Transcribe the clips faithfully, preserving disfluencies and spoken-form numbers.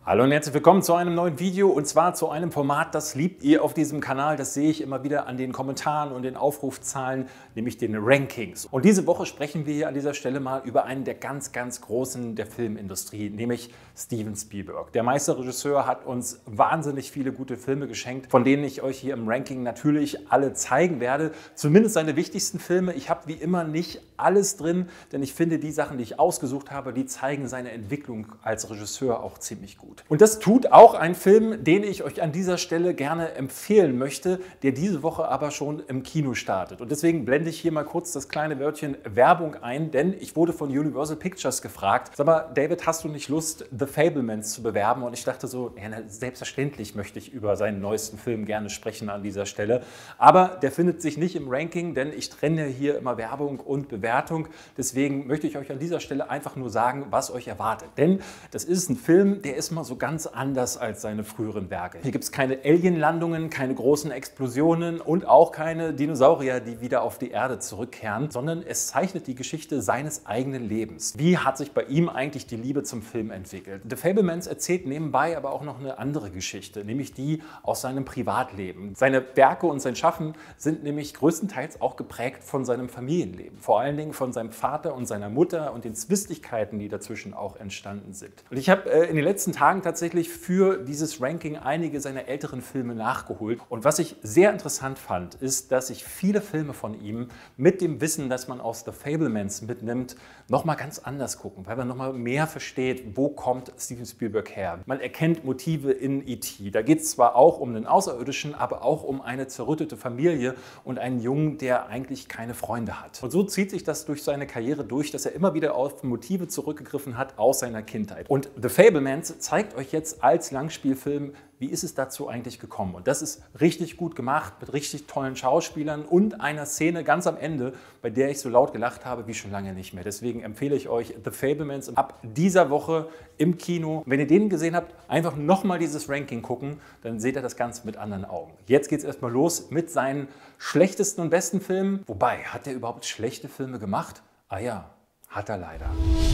Hallo und herzlich willkommen zu einem neuen Video und zwar zu einem Format, das liebt ihr auf diesem Kanal. Das sehe ich immer wieder an den Kommentaren und den Aufrufzahlen, nämlich den Rankings. Und diese Woche sprechen wir hier an dieser Stelle mal über einen der ganz, ganz Großen der Filmindustrie, nämlich Steven Spielberg. Der Meisterregisseur hat uns wahnsinnig viele gute Filme geschenkt, von denen ich euch hier im Ranking natürlich alle zeigen werde. Zumindest seine wichtigsten Filme. Ich habe wie immer nicht alles drin, denn ich finde, die Sachen, die ich ausgesucht habe, die zeigen seine Entwicklung als Regisseur auch ziemlich gut. Und das tut auch ein Film, den ich euch an dieser Stelle gerne empfehlen möchte, der diese Woche aber schon im Kino startet. Und deswegen blende ich hier mal kurz das kleine Wörtchen Werbung ein, denn ich wurde von Universal Pictures gefragt, sag mal, David, hast du nicht Lust, The Fabelmans zu bewerben? Und ich dachte so, ja, selbstverständlich möchte ich über seinen neuesten Film gerne sprechen an dieser Stelle. Aber der findet sich nicht im Ranking, denn ich trenne hier immer Werbung und Bewertung. Deswegen möchte ich euch an dieser Stelle einfach nur sagen, was euch erwartet. Denn das ist ein Film, der ist mal so ganz anders als seine früheren Werke. Hier gibt es keine Alien-Landungen, keine großen Explosionen und auch keine Dinosaurier, die wieder auf die Erde zurückkehren, sondern es zeichnet die Geschichte seines eigenen Lebens. Wie hat sich bei ihm eigentlich die Liebe zum Film entwickelt? The Fabelmans erzählt nebenbei aber auch noch eine andere Geschichte, nämlich die aus seinem Privatleben. Seine Werke und sein Schaffen sind nämlich größtenteils auch geprägt von seinem Familienleben, vor allen Dingen von seinem Vater und seiner Mutter und den Zwistigkeiten, die dazwischen auch entstanden sind. Und ich habe äh, in den letzten Tagen tatsächlich für dieses Ranking einige seiner älteren Filme nachgeholt. Und was ich sehr interessant fand, ist, dass ich viele Filme von ihm mit dem Wissen, das man aus The Fabelmans mitnimmt, nochmal ganz anders gucken, weil man nochmal mehr versteht, wo kommt Steven Spielberg her. Man erkennt Motive in E T Da geht es zwar auch um einen Außerirdischen, aber auch um eine zerrüttete Familie und einen Jungen, der eigentlich keine Freunde hat. Und so zieht sich das durch seine Karriere durch, dass er immer wieder auf Motive zurückgegriffen hat aus seiner Kindheit. Und The Fabelmans zeigt euch jetzt als Langspielfilm, wie ist es dazu eigentlich gekommen. Und das ist richtig gut gemacht, mit richtig tollen Schauspielern und einer Szene ganz am Ende, bei der ich so laut gelacht habe wie schon lange nicht mehr. Deswegen empfehle ich euch The Fabelmans ab dieser Woche im Kino. Wenn ihr den gesehen habt, einfach nochmal dieses Ranking gucken, dann seht ihr das Ganze mit anderen Augen. Jetzt geht es erstmal los mit seinen schlechtesten und besten Filmen. Wobei, hat er überhaupt schlechte Filme gemacht? Ah ja, hat er leider.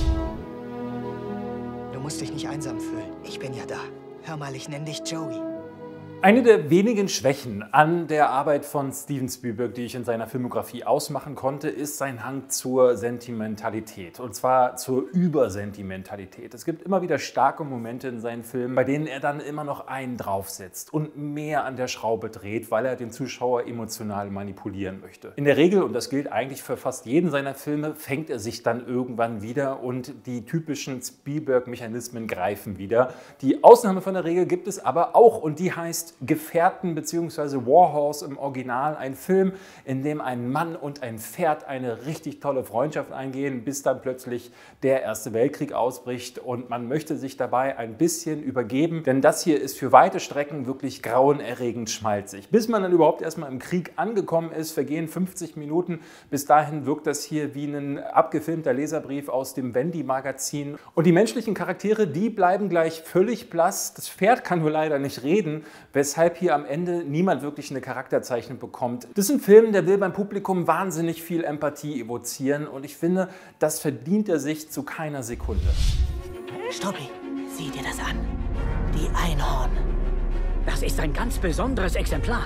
Du musst dich nicht einsam fühlen. Ich bin ja da. Hör mal, ich nenne dich Joey. Eine der wenigen Schwächen an der Arbeit von Steven Spielberg, die ich in seiner Filmografie ausmachen konnte, ist sein Hang zur Sentimentalität. Und zwar zur Übersentimentalität. Es gibt immer wieder starke Momente in seinen Filmen, bei denen er dann immer noch einen draufsetzt und mehr an der Schraube dreht, weil er den Zuschauer emotional manipulieren möchte. In der Regel, und das gilt eigentlich für fast jeden seiner Filme, fängt er sich dann irgendwann wieder und die typischen Spielberg-Mechanismen greifen wieder. Die Ausnahme von der Regel gibt es aber auch und die heißt Gefährten bzw. Warhorse im Original, ein Film, in dem ein Mann und ein Pferd eine richtig tolle Freundschaft eingehen, bis dann plötzlich der Erste Weltkrieg ausbricht und man möchte sich dabei ein bisschen übergeben, denn das hier ist für weite Strecken wirklich grauenerregend schmalzig. Bis man dann überhaupt erstmal im Krieg angekommen ist, vergehen fünfzig Minuten. Bis dahin wirkt das hier wie ein abgefilmter Leserbrief aus dem Wendy-Magazin. Und die menschlichen Charaktere, die bleiben gleich völlig blass. Das Pferd kann nur leider nicht reden, weshalb hier am Ende niemand wirklich eine Charakterzeichnung bekommt. Das ist ein Film, der will beim Publikum wahnsinnig viel Empathie evozieren und ich finde, das verdient er sich zu keiner Sekunde. Struppi, sieh dir das an. Die Einhorn. Das ist ein ganz besonderes Exemplar.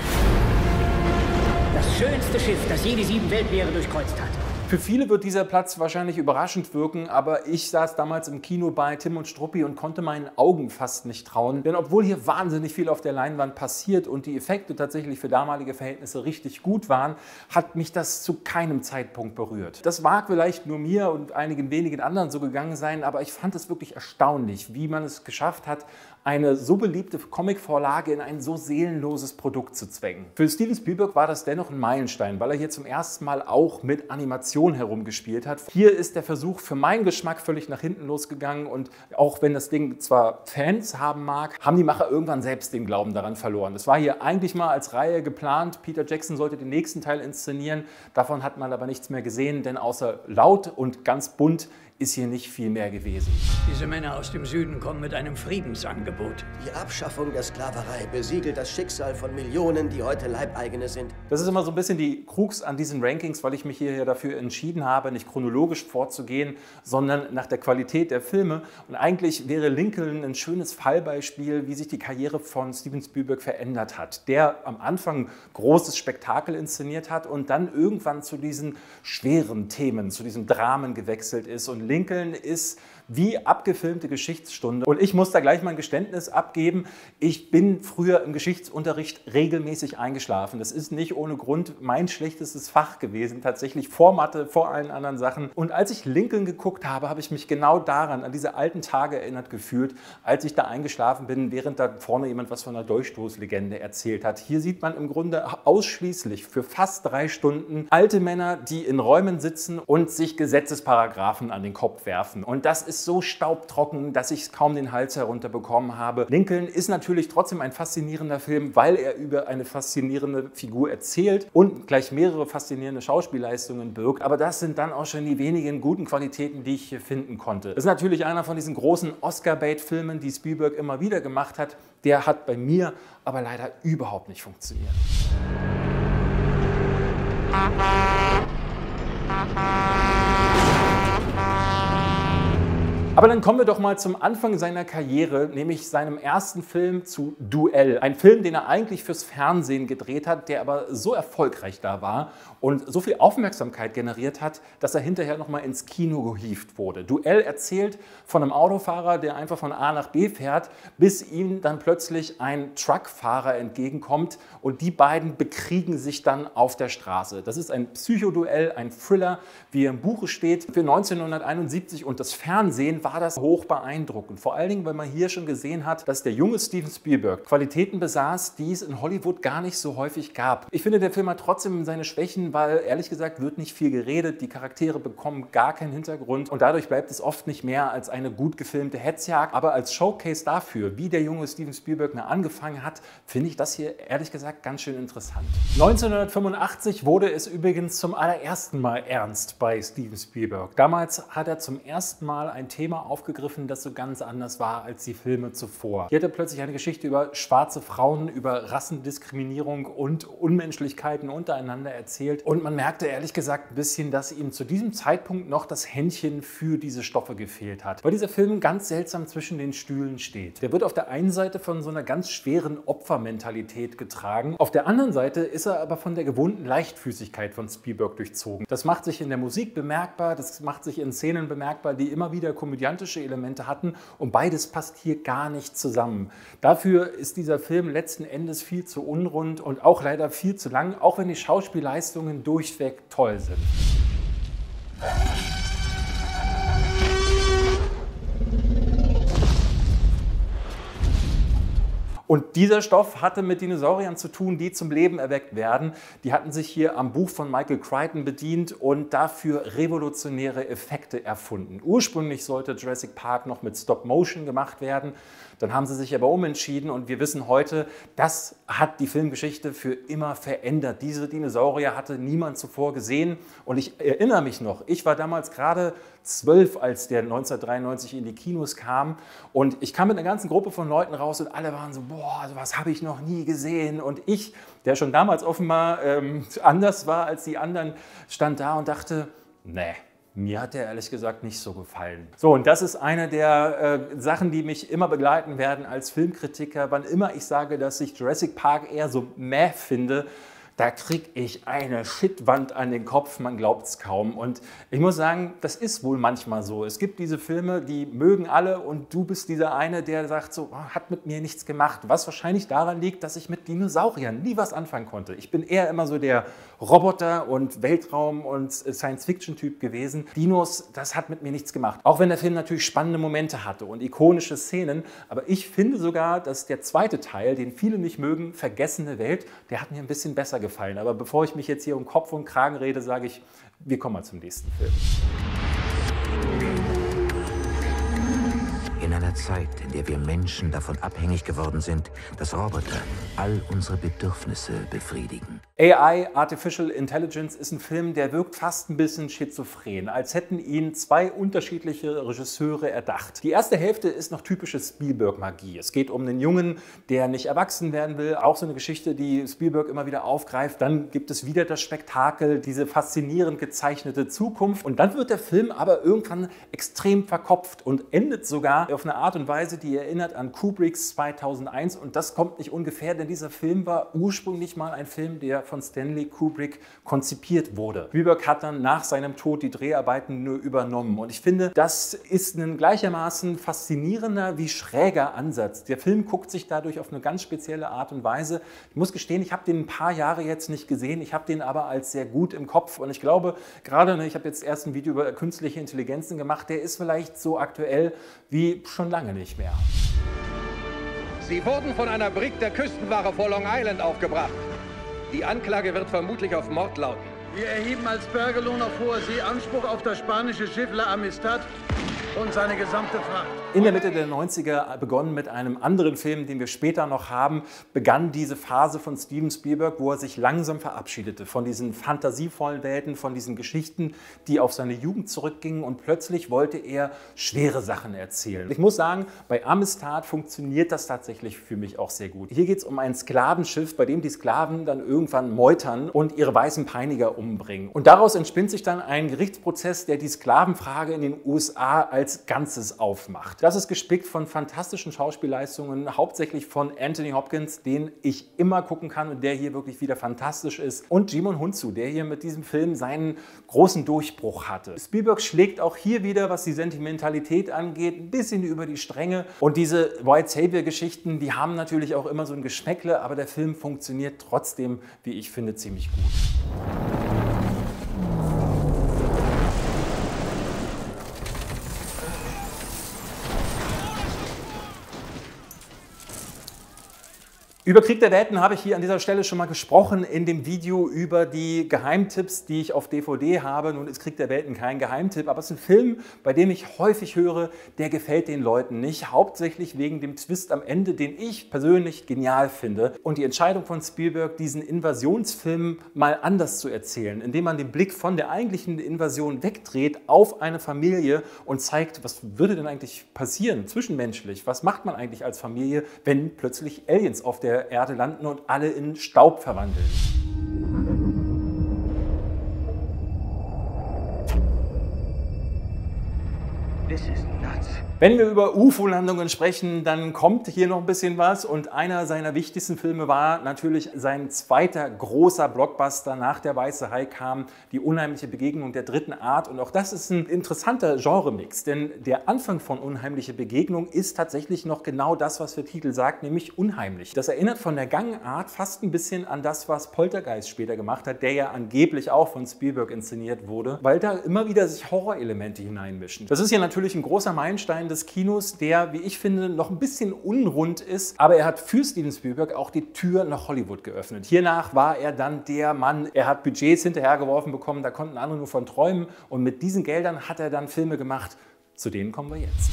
Das schönste Schiff, das je die sieben Weltmeere durchkreuzt hat. Für viele wird dieser Platz wahrscheinlich überraschend wirken, aber ich saß damals im Kino bei Tim und Struppi und konnte meinen Augen fast nicht trauen. Denn obwohl hier wahnsinnig viel auf der Leinwand passiert und die Effekte tatsächlich für damalige Verhältnisse richtig gut waren, hat mich das zu keinem Zeitpunkt berührt. Das mag vielleicht nur mir und einigen wenigen anderen so gegangen sein, aber ich fand es wirklich erstaunlich, wie man es geschafft hat, eine so beliebte Comicvorlage in ein so seelenloses Produkt zu zwängen. Für Steven Spielberg war das dennoch ein Meilenstein, weil er hier zum ersten Mal auch mit Animation herumgespielt hat. Hier ist der Versuch für meinen Geschmack völlig nach hinten losgegangen und auch wenn das Ding zwar Fans haben mag, haben die Macher irgendwann selbst den Glauben daran verloren. Das war hier eigentlich mal als Reihe geplant. Peter Jackson sollte den nächsten Teil inszenieren. Davon hat man aber nichts mehr gesehen, denn außer laut und ganz bunt ist hier nicht viel mehr gewesen. Diese Männer aus dem Süden kommen mit einem Friedensangebot. Die Abschaffung der Sklaverei besiegelt das Schicksal von Millionen, die heute Leibeigene sind. Das ist immer so ein bisschen die Krux an diesen Rankings, weil ich mich hier ja dafür entschieden habe, nicht chronologisch vorzugehen, sondern nach der Qualität der Filme. Und eigentlich wäre Lincoln ein schönes Fallbeispiel, wie sich die Karriere von Steven Spielberg verändert hat. Der am Anfang großes Spektakel inszeniert hat und dann irgendwann zu diesen schweren Themen, zu diesen Dramen gewechselt ist. Und Lincoln ist wie abgefilmte Geschichtsstunde. Und ich muss da gleich mal ein Geständnis abgeben. Ich bin früher im Geschichtsunterricht regelmäßig eingeschlafen. Das ist nicht ohne Grund mein schlechtestes Fach gewesen, tatsächlich vor Mathe, vor allen anderen Sachen. Und als ich Lincoln geguckt habe, habe ich mich genau daran, an diese alten Tage erinnert gefühlt, als ich da eingeschlafen bin, während da vorne jemand was von einer Durchstoßlegende erzählt hat. Hier sieht man im Grunde ausschließlich für fast drei Stunden alte Männer, die in Räumen sitzen und sich Gesetzesparagraphen an den Kopf werfen. Und das ist so staubtrocken, dass ich kaum den Hals herunterbekommen habe. Lincoln ist natürlich trotzdem ein faszinierender Film, weil er über eine faszinierende Figur erzählt und gleich mehrere faszinierende Schauspielleistungen birgt. Aber das sind dann auch schon die wenigen guten Qualitäten, die ich hier finden konnte. Das ist natürlich einer von diesen großen Oscar-Bait-Filmen, die Spielberg immer wieder gemacht hat. Der hat bei mir aber leider überhaupt nicht funktioniert. Aber dann kommen wir doch mal zum Anfang seiner Karriere, nämlich seinem ersten Film zu Duell. Ein Film, den er eigentlich fürs Fernsehen gedreht hat, der aber so erfolgreich da war und so viel Aufmerksamkeit generiert hat, dass er hinterher noch mal ins Kino gehievt wurde. Duell erzählt von einem Autofahrer, der einfach von A nach B fährt, bis ihm dann plötzlich ein Truckfahrer entgegenkommt und die beiden bekriegen sich dann auf der Straße. Das ist ein Psychoduell, ein Thriller, wie er im Buche steht, für neunzehnhunderteinundsiebzig, und das Fernsehen war das hoch beeindruckend. Vor allen Dingen, weil man hier schon gesehen hat, dass der junge Steven Spielberg Qualitäten besaß, die es in Hollywood gar nicht so häufig gab. Ich finde, der Film hat trotzdem seine Schwächen, weil ehrlich gesagt wird nicht viel geredet, die Charaktere bekommen gar keinen Hintergrund und dadurch bleibt es oft nicht mehr als eine gut gefilmte Hetzjagd. Aber als Showcase dafür, wie der junge Steven Spielberg mal angefangen hat, finde ich das hier ehrlich gesagt ganz schön interessant. neunzehnhundertfünfundachtzig wurde es übrigens zum allerersten Mal ernst bei Steven Spielberg. Damals hat er zum ersten Mal ein Thema aufgegriffen, das so ganz anders war als die Filme zuvor. Hier hat er plötzlich eine Geschichte über schwarze Frauen, über Rassendiskriminierung und Unmenschlichkeiten untereinander erzählt. Und man merkte ehrlich gesagt ein bisschen, dass ihm zu diesem Zeitpunkt noch das Händchen für diese Stoffe gefehlt hat. Weil dieser Film ganz seltsam zwischen den Stühlen steht. Der wird auf der einen Seite von so einer ganz schweren Opfermentalität getragen. Auf der anderen Seite ist er aber von der gewohnten Leichtfüßigkeit von Spielberg durchzogen. Das macht sich in der Musik bemerkbar, das macht sich in Szenen bemerkbar, die immer wieder komödiantische Elemente hatten, und beides passt hier gar nicht zusammen. Dafür ist dieser Film letzten Endes viel zu unrund und auch leider viel zu lang, auch wenn die Schauspielleistungen durchweg toll sind. Und dieser Stoff hatte mit Dinosauriern zu tun, die zum Leben erweckt werden. Die hatten sich hier am Buch von Michael Crichton bedient und dafür revolutionäre Effekte erfunden. Ursprünglich sollte Jurassic Park noch mit Stop Motion gemacht werden. Dann haben sie sich aber umentschieden und wir wissen heute, das hat die Filmgeschichte für immer verändert. Diese Dinosaurier hatte niemand zuvor gesehen und ich erinnere mich noch, ich war damals gerade zwölf, als der neunzehnhundertdreiundneunzig in die Kinos kam, und ich kam mit einer ganzen Gruppe von Leuten raus und alle waren so, boah, sowas habe ich noch nie gesehen, und ich, der schon damals offenbar ähm, anders war als die anderen, stand da und dachte, nee. Mir hat der ehrlich gesagt nicht so gefallen. So, und das ist eine der äh, Sachen, die mich immer begleiten werden als Filmkritiker. Wann immer ich sage, dass ich Jurassic Park eher so mäh finde, da kriege ich eine Shitwand an den Kopf, man glaubt es kaum. Und ich muss sagen, das ist wohl manchmal so. Es gibt diese Filme, die mögen alle, und du bist dieser eine, der sagt, so, oh, hat mit mir nichts gemacht. Was wahrscheinlich daran liegt, dass ich mit Dinosauriern nie was anfangen konnte. Ich bin eher immer so der Roboter- und Weltraum- und Science-Fiction-Typ gewesen. Dinos, das hat mit mir nichts gemacht. Auch wenn der Film natürlich spannende Momente hatte und ikonische Szenen. Aber ich finde sogar, dass der zweite Teil, den viele nicht mögen, Vergessene Welt, der hat mir ein bisschen besser gefallen. Aber bevor ich mich jetzt hier um Kopf und Kragen rede, sage ich, wir kommen mal zum nächsten Film. In einer Zeit, in der wir Menschen davon abhängig geworden sind, dass Roboter all unsere Bedürfnisse befriedigen. A I, Artificial Intelligence, ist ein Film, der wirkt fast ein bisschen schizophren, als hätten ihn zwei unterschiedliche Regisseure erdacht. Die erste Hälfte ist noch typische Spielberg-Magie. Es geht um einen Jungen, der nicht erwachsen werden will. Auch so eine Geschichte, die Spielberg immer wieder aufgreift. Dann gibt es wieder das Spektakel, diese faszinierend gezeichnete Zukunft. Und dann wird der Film aber irgendwann extrem verkopft und endet sogar auf eine Art und Weise, die erinnert an Kubricks zweitausendeins. Und das kommt nicht ungefähr, denn dieser Film war ursprünglich mal ein Film, der von Stanley Kubrick konzipiert wurde. Spielberg hat dann nach seinem Tod die Dreharbeiten nur übernommen. Und ich finde, das ist ein gleichermaßen faszinierender wie schräger Ansatz. Der Film guckt sich dadurch auf eine ganz spezielle Art und Weise. Ich muss gestehen, ich habe den ein paar Jahre jetzt nicht gesehen. Ich habe den aber als sehr gut im Kopf. Und ich glaube, gerade, ne, ich habe jetzt erst ein Video über künstliche Intelligenzen gemacht, der ist vielleicht so aktuell wie schon lange nicht mehr. Sie wurden von einer Brick der Küstenwache vor Long Island aufgebracht. Die Anklage wird vermutlich auf Mord lauten. Wir erheben als Bergelohn auf hoher See Anspruch auf das spanische Schiff La Amistad und seine gesamte Fracht. In der Mitte der neunziger, begonnen mit einem anderen Film, den wir später noch haben, begann diese Phase von Steven Spielberg, wo er sich langsam verabschiedete von diesen fantasievollen Welten, von diesen Geschichten, die auf seine Jugend zurückgingen, und plötzlich wollte er schwere Sachen erzählen. Ich muss sagen, bei Amistad funktioniert das tatsächlich für mich auch sehr gut. Hier geht es um ein Sklavenschiff, bei dem die Sklaven dann irgendwann meutern und ihre weißen Peiniger umbringen. Und daraus entspinnt sich dann ein Gerichtsprozess, der die Sklavenfrage in den U S A als Ganzes aufmacht. Das ist gespickt von fantastischen Schauspielleistungen, hauptsächlich von Anthony Hopkins, den ich immer gucken kann und der hier wirklich wieder fantastisch ist. Und Djimon Hounsou, der hier mit diesem Film seinen großen Durchbruch hatte. Spielberg schlägt auch hier wieder, was die Sentimentalität angeht, ein bisschen über die Stränge. Und diese White Savior-Geschichten, die haben natürlich auch immer so ein Geschmäckle, aber der Film funktioniert trotzdem, wie ich finde, ziemlich gut. Über Krieg der Welten habe ich hier an dieser Stelle schon mal gesprochen in dem Video über die Geheimtipps, die ich auf D V D habe. Nun ist Krieg der Welten kein Geheimtipp, aber es ist ein Film, bei dem ich häufig höre, der gefällt den Leuten nicht. Hauptsächlich wegen dem Twist am Ende, den ich persönlich genial finde. Und die Entscheidung von Spielberg, diesen Invasionsfilm mal anders zu erzählen, indem man den Blick von der eigentlichen Invasion wegdreht auf eine Familie und zeigt, was würde denn eigentlich passieren zwischenmenschlich? Was macht man eigentlich als Familie, wenn plötzlich Aliens auf der Erde landen und alle in Staub verwandeln. This is nuts. Wenn wir über U F O-Landungen sprechen, dann kommt hier noch ein bisschen was, und einer seiner wichtigsten Filme war natürlich sein zweiter großer Blockbuster. Nach Der weiße Hai kam Die unheimliche Begegnung der dritten Art, und auch das ist ein interessanter Genremix, denn der Anfang von Unheimliche Begegnung ist tatsächlich noch genau das, was der Titel sagt, nämlich unheimlich. Das erinnert von der Gangart fast ein bisschen an das, was Poltergeist später gemacht hat, der ja angeblich auch von Spielberg inszeniert wurde, weil da immer wieder sich Horrorelemente hineinmischen. Das ist ja natürlich ein großer Meilenstein des Kinos, der, wie ich finde, noch ein bisschen unrund ist, aber er hat für Steven Spielberg auch die Tür nach Hollywood geöffnet. Hiernach war er dann der Mann, er hat Budgets hinterhergeworfen bekommen, da konnten andere nur von träumen, und mit diesen Geldern hat er dann Filme gemacht, zu denen kommen wir jetzt.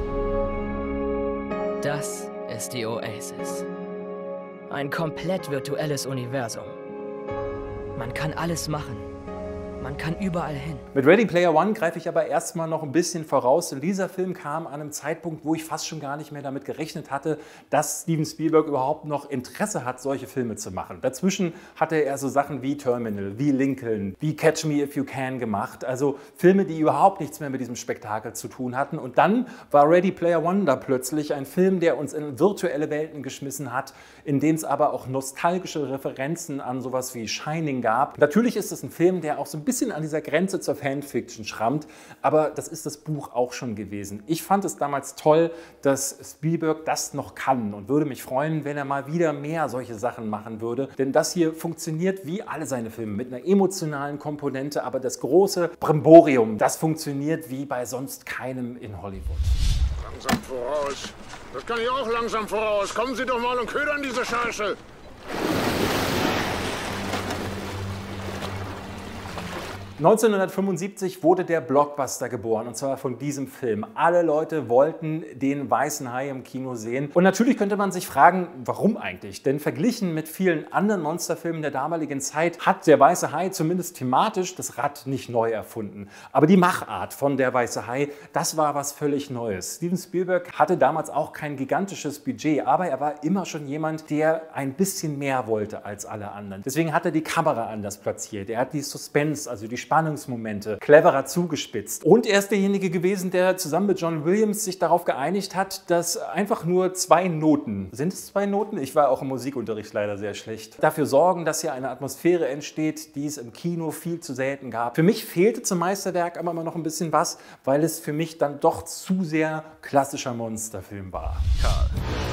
Das ist die Oasis. Ein komplett virtuelles Universum. Man kann alles machen. Man kann überall hin. Mit Ready Player One greife ich aber erstmal noch ein bisschen voraus, denn dieser Film kam an einem Zeitpunkt, wo ich fast schon gar nicht mehr damit gerechnet hatte, dass Steven Spielberg überhaupt noch Interesse hat, solche Filme zu machen. Dazwischen hatte er so Sachen wie Terminal, wie Lincoln, wie Catch Me If You Can gemacht, also Filme, die überhaupt nichts mehr mit diesem Spektakel zu tun hatten. Und dann war Ready Player One da plötzlich ein Film, der uns in virtuelle Welten geschmissen hat, in dem es aber auch nostalgische Referenzen an sowas wie Shining gab. Natürlich ist es ein Film, der auch so ein bisschen an dieser Grenze zur Fanfiction schrammt, aber das ist das Buch auch schon gewesen. Ich fand es damals toll, dass Spielberg das noch kann, und würde mich freuen, wenn er mal wieder mehr solche Sachen machen würde, denn das hier funktioniert wie alle seine Filme mit einer emotionalen Komponente, aber das große Brimborium, das funktioniert wie bei sonst keinem in Hollywood. Langsam voraus. Das kann ich auch langsam voraus. Kommen Sie doch mal und ködern diese Scheiße. neunzehnhundertfünfundsiebzig wurde der Blockbuster geboren, und zwar von diesem Film. Alle Leute wollten den Weißen Hai im Kino sehen. Und natürlich könnte man sich fragen, warum eigentlich? Denn verglichen mit vielen anderen Monsterfilmen der damaligen Zeit hat der Weiße Hai zumindest thematisch das Rad nicht neu erfunden. Aber die Machart von der Weiße Hai, das war was völlig Neues. Steven Spielberg hatte damals auch kein gigantisches Budget, aber er war immer schon jemand, der ein bisschen mehr wollte als alle anderen. Deswegen hat er die Kamera anders platziert. Er hat die Suspense, also die Spannungsmomente, cleverer zugespitzt. Und er ist derjenige gewesen, der zusammen mit John Williams sich darauf geeinigt hat, dass einfach nur zwei Noten, sind es zwei Noten? Ich war auch im Musikunterricht leider sehr schlecht, dafür sorgen, dass hier eine Atmosphäre entsteht, die es im Kino viel zu selten gab. Für mich fehlte zum Meisterwerk aber immer noch ein bisschen was, weil es für mich dann doch zu sehr klassischer Monsterfilm war. Karl.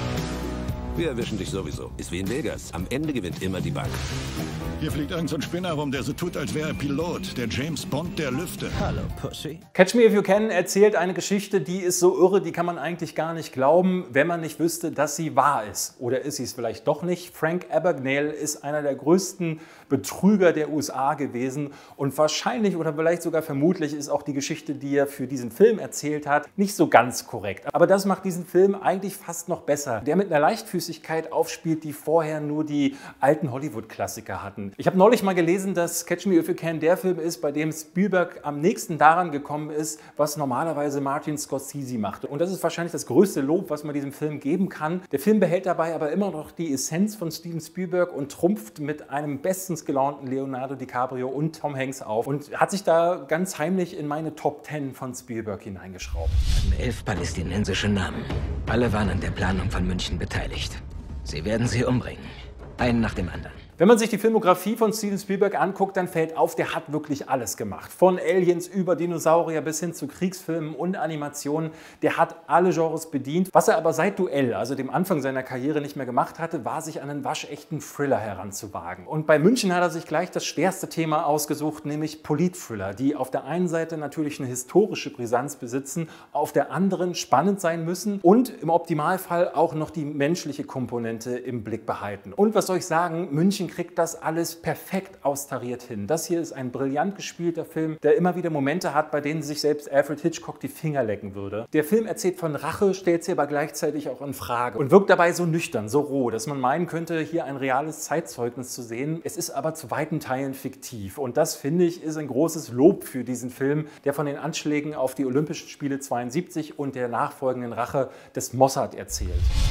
Wir erwischen dich sowieso. Ist wie in Vegas. Am Ende gewinnt immer die Bank. Hier fliegt irgend so ein Spinner rum, der so tut, als wäre er Pilot. Der James Bond der Lüfte. Hallo, Pussy. Catch Me If You Can erzählt eine Geschichte, die ist so irre, die kann man eigentlich gar nicht glauben, wenn man nicht wüsste, dass sie wahr ist. Oder ist sie es vielleicht doch nicht? Frank Abagnale ist einer der größten Betrüger der U S A gewesen. Und wahrscheinlich oder vielleicht sogar vermutlich ist auch die Geschichte, die er für diesen Film erzählt hat, nicht so ganz korrekt. Aber das macht diesen Film eigentlich fast noch besser. Der mit einer Leichtfüßigkeit aufspielt, die vorher nur die alten Hollywood-Klassiker hatten. Ich habe neulich mal gelesen, dass Catch Me If You Can der Film ist, bei dem Spielberg am nächsten daran gekommen ist, was normalerweise Martin Scorsese machte. Und das ist wahrscheinlich das größte Lob, was man diesem Film geben kann. Der Film behält dabei aber immer noch die Essenz von Steven Spielberg und trumpft mit einem bestens gelaunten Leonardo DiCaprio und Tom Hanks auf und hat sich da ganz heimlich in meine Top Ten von Spielberg hineingeschraubt. Elf palästinensische Namen. Alle waren an der Planung von München beteiligt. Sie werden sie umbringen. Einen nach dem anderen. Wenn man sich die Filmografie von Steven Spielberg anguckt, dann fällt auf, der hat wirklich alles gemacht. Von Aliens über Dinosaurier bis hin zu Kriegsfilmen und Animationen. Der hat alle Genres bedient. Was er aber seit Duell, also dem Anfang seiner Karriere, nicht mehr gemacht hatte, war sich an einen waschechten Thriller heranzuwagen. Und bei München hat er sich gleich das schwerste Thema ausgesucht, nämlich Politthriller, die auf der einen Seite natürlich eine historische Brisanz besitzen, auf der anderen spannend sein müssen und im Optimalfall auch noch die menschliche Komponente im Blick behalten. Und was soll ich sagen, München kriegt das alles perfekt austariert hin. Das hier ist ein brillant gespielter Film, der immer wieder Momente hat, bei denen sich selbst Alfred Hitchcock die Finger lecken würde. Der Film erzählt von Rache, stellt sie aber gleichzeitig auch in Frage und wirkt dabei so nüchtern, so roh, dass man meinen könnte, hier ein reales Zeitzeugnis zu sehen. Es ist aber zu weiten Teilen fiktiv und das, finde ich, ist ein großes Lob für diesen Film, der von den Anschlägen auf die Olympischen Spiele zweiundsiebzig und der nachfolgenden Rache des Mossad erzählt.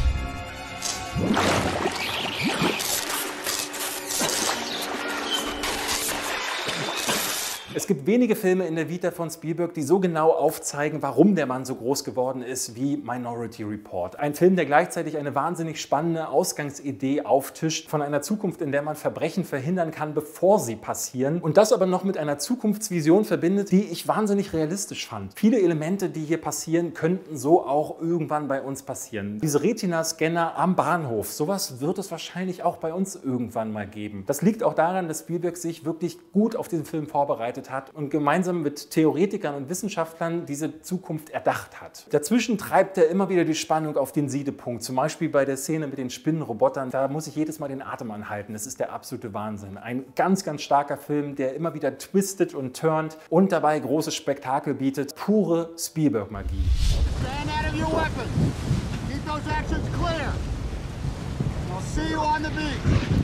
Es gibt wenige Filme in der Vita von Spielberg, die so genau aufzeigen, warum der Mann so groß geworden ist wie Minority Report. Ein Film, der gleichzeitig eine wahnsinnig spannende Ausgangsidee auftischt von einer Zukunft, in der man Verbrechen verhindern kann, bevor sie passieren. Und das aber noch mit einer Zukunftsvision verbindet, die ich wahnsinnig realistisch fand. Viele Elemente, die hier passieren, könnten so auch irgendwann bei uns passieren. Diese Retina-Scanner am Bahnhof, sowas wird es wahrscheinlich auch bei uns irgendwann mal geben. Das liegt auch daran, dass Spielberg sich wirklich gut auf diesen Film vorbereitet hat und gemeinsam mit Theoretikern und Wissenschaftlern diese Zukunft erdacht hat. Dazwischen treibt er immer wieder die Spannung auf den Siedepunkt, zum Beispiel bei der Szene mit den Spinnenrobotern. Da muss ich jedes Mal den Atem anhalten. Das ist der absolute Wahnsinn. Ein ganz, ganz starker Film, der immer wieder twistet und turnt und dabei großes Spektakel bietet. Pure Spielberg-Magie. Stand out of your weapons. Keep those actions clear. I'll see you on the beach.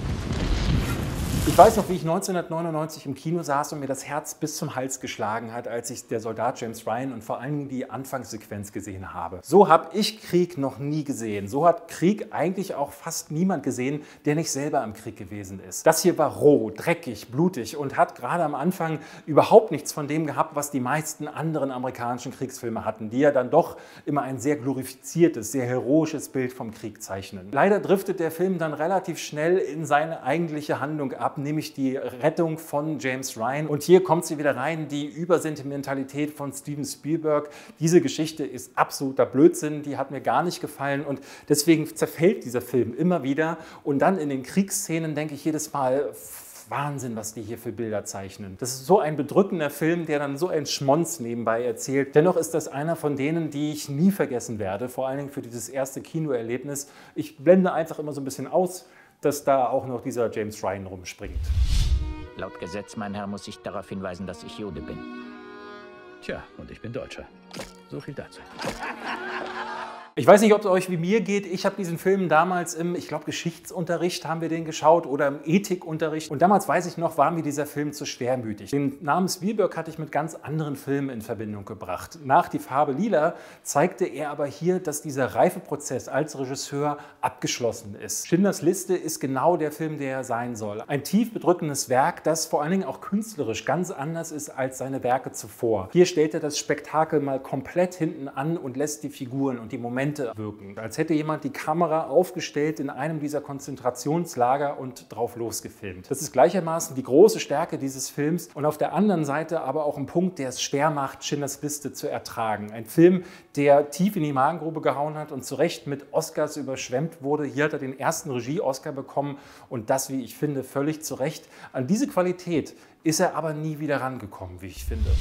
Ich weiß noch, wie ich neunzehnhundertneunundneunzig im Kino saß und mir das Herz bis zum Hals geschlagen hat, als ich Der Soldat James Ryan und vor allen Dingen die Anfangssequenz gesehen habe. So habe ich Krieg noch nie gesehen. So hat Krieg eigentlich auch fast niemand gesehen, der nicht selber im Krieg gewesen ist. Das hier war roh, dreckig, blutig und hat gerade am Anfang überhaupt nichts von dem gehabt, was die meisten anderen amerikanischen Kriegsfilme hatten, die ja dann doch immer ein sehr glorifiziertes, sehr heroisches Bild vom Krieg zeichnen. Leider driftet der Film dann relativ schnell in seine eigentliche Handlung ab, nämlich die Rettung von James Ryan. Und hier kommt sie wieder rein, die Übersentimentalität von Steven Spielberg. Diese Geschichte ist absoluter Blödsinn, die hat mir gar nicht gefallen und deswegen zerfällt dieser Film immer wieder. Und dann in den Kriegsszenen denke ich jedes Mal, Wahnsinn, was die hier für Bilder zeichnen. Das ist so ein bedrückender Film, der dann so einen Schmonz nebenbei erzählt. Dennoch ist das einer von denen, die ich nie vergessen werde, vor allen Dingen für dieses erste Kinoerlebnis. Ich blende einfach immer so ein bisschen aus, dass da auch noch dieser James Ryan rumspringt. Laut Gesetz, mein Herr, muss ich darauf hinweisen, dass ich Jude bin. Tja, und ich bin Deutscher. So viel dazu. Ich weiß nicht, ob es euch wie mir geht. Ich habe diesen Film damals im, ich glaube, Geschichtsunterricht haben wir den geschaut oder im Ethikunterricht. Und damals, weiß ich noch, war mir dieser Film zu schwermütig. Den Namen Spielberg hatte ich mit ganz anderen Filmen in Verbindung gebracht. Nach Die Farbe Lila zeigte er aber hier, dass dieser Reifeprozess als Regisseur abgeschlossen ist. Schindlers Liste ist genau der Film, der er sein soll. Ein tief bedrückendes Werk, das vor allen Dingen auch künstlerisch ganz anders ist als seine Werke zuvor. Hier stellt er das Spektakel mal komplett hinten an und lässt die Figuren und die Momente wirken. Als hätte jemand die Kamera aufgestellt in einem dieser Konzentrationslager und drauf losgefilmt. Das ist gleichermaßen die große Stärke dieses Films und auf der anderen Seite aber auch ein Punkt, der es schwer macht, Schindlers Liste zu ertragen. Ein Film, der tief in die Magengrube gehauen hat und zu Recht mit Oscars überschwemmt wurde. Hier hat er den ersten Regie-Oscar bekommen und das, wie ich finde, völlig zu Recht. An diese Qualität ist er aber nie wieder rangekommen, wie ich finde.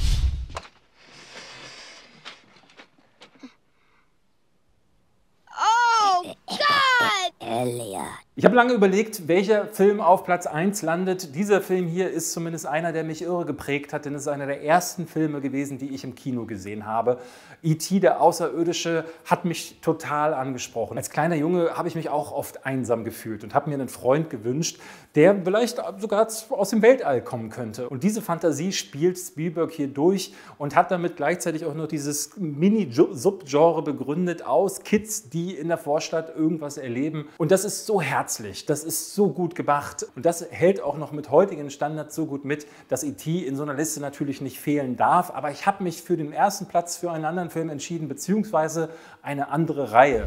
Oh God! Elliot. Ich habe lange überlegt, welcher Film auf Platz eins landet. Dieser Film hier ist zumindest einer, der mich irre geprägt hat, denn es ist einer der ersten Filme gewesen, die ich im Kino gesehen habe. E T, der Außerirdische, hat mich total angesprochen. Als kleiner Junge habe ich mich auch oft einsam gefühlt und habe mir einen Freund gewünscht, der vielleicht sogar aus dem Weltall kommen könnte. Und diese Fantasie spielt Spielberg hier durch und hat damit gleichzeitig auch noch dieses Mini-Subgenre begründet aus Kids, die in der Vorstadt irgendwas erleben. Und das ist so herzlich, das ist so gut gemacht und das hält auch noch mit heutigen Standards so gut mit, dass E T in so einer Liste natürlich nicht fehlen darf. Aber ich habe mich für den ersten Platz für einen anderen Film entschieden, beziehungsweise eine andere Reihe.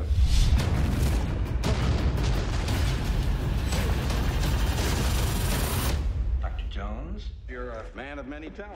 Doktor Jones, you're a man of many talents.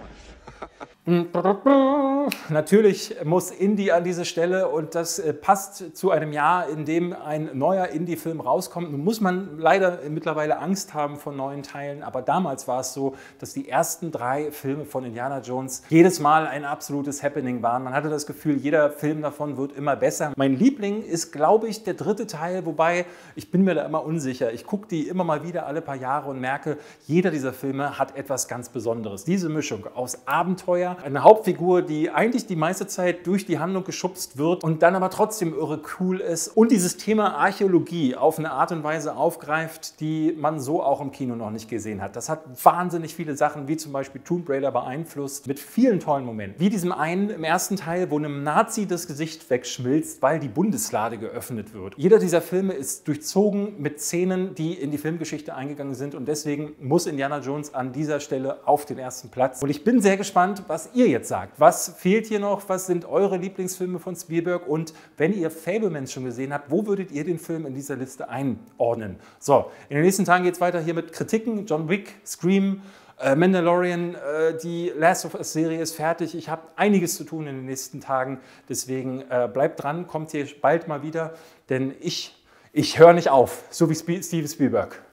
Natürlich muss Indie an diese Stelle und das passt zu einem Jahr, in dem ein neuer Indie-Film rauskommt. Nun muss man leider mittlerweile Angst haben vor neuen Teilen, aber damals war es so, dass die ersten drei Filme von Indiana Jones jedes Mal ein absolutes Happening waren. Man hatte das Gefühl, jeder Film davon wird immer besser. Mein Liebling ist, glaube ich, der dritte Teil, wobei ich bin mir da immer unsicher. Ich gucke die immer mal wieder alle paar Jahre und merke, jeder dieser Filme hat etwas ganz Besonderes. Diese Mischung aus Abenteuer, eine Hauptfigur, die eigentlich die meiste Zeit durch die Handlung geschubst wird und dann aber trotzdem irre cool ist und dieses Thema Archäologie auf eine Art und Weise aufgreift, die man so auch im Kino noch nicht gesehen hat. Das hat wahnsinnig viele Sachen, wie zum Beispiel Tomb Raider beeinflusst, mit vielen tollen Momenten. Wie diesem einen im ersten Teil, wo einem Nazi das Gesicht wegschmilzt, weil die Bundeslade geöffnet wird. Jeder dieser Filme ist durchzogen mit Szenen, die in die Filmgeschichte eingegangen sind und deswegen muss Indiana Jones an dieser Stelle auf den ersten Platz. Und ich bin sehr gespannt, was ihr jetzt sagt. Was fehlt hier noch? Was sind eure Lieblingsfilme von Spielberg? Und wenn ihr Fabelmans schon gesehen habt, wo würdet ihr den Film in dieser Liste einordnen? So, in den nächsten Tagen geht es weiter hier mit Kritiken. John Wick, Scream, äh, Mandalorian, äh, die Last of Us Serie ist fertig. Ich habe einiges zu tun in den nächsten Tagen. Deswegen äh, bleibt dran, kommt hier bald mal wieder, denn ich, ich höre nicht auf, so wie Steven Spielberg.